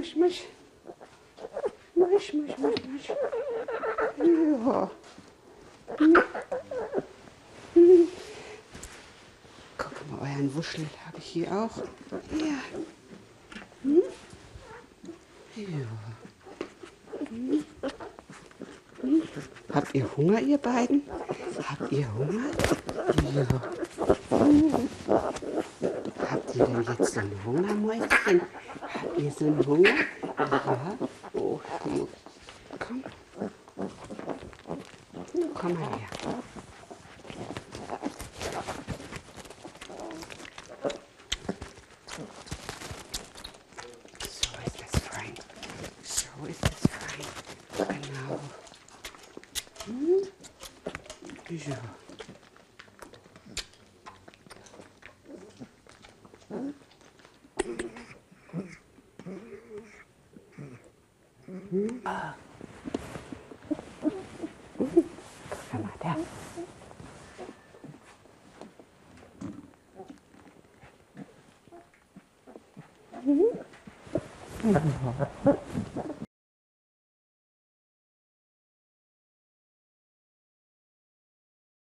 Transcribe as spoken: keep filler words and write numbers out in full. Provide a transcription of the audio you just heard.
Musch, musch. Musch, musch, musch, musch. Ja. Guck mal, euren Wuschel habe ich hier auch. Ja. Hm? Ja. Hm? Hm? Habt ihr Hunger, ihr beiden? Habt ihr Hunger? Ja. Hm. Habt ihr denn jetzt so einen Hungermäuschen? Habt ihr so einen Hunger? Ja. Oh, komm. Komm mal her. So ist das fein. So ist das fein. Genau. Hm? Ja. Hm? Ah. Guck mal da. Mhm.